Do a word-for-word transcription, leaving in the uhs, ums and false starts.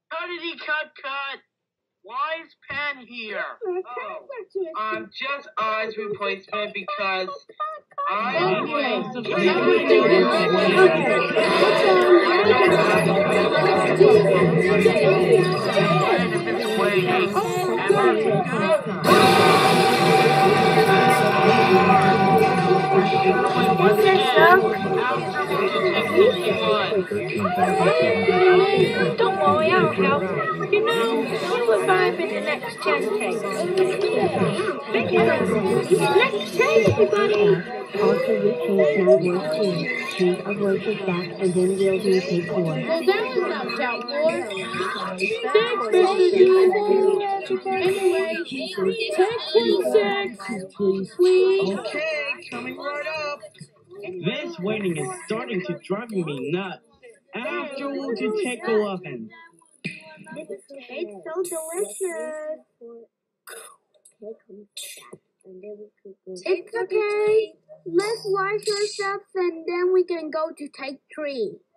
How did he cut cut? Why is Pen here? Oh, um, just eyes replacement because I Don't worry, I'll help. You know, we'll revive in the next ten takes. Thank you. Next take, everybody. Also, we change my voice too. Change our voices back, and then we'll do take four. Well, that was not count four. Thanks, Mister Duper. Anyway, take twenty-six, please. Okay, coming right up. This waiting is starting to drive me nuts. After we'll do take a oven. It's so delicious. It's okay. Let's wash ourselves and then we can go to take three.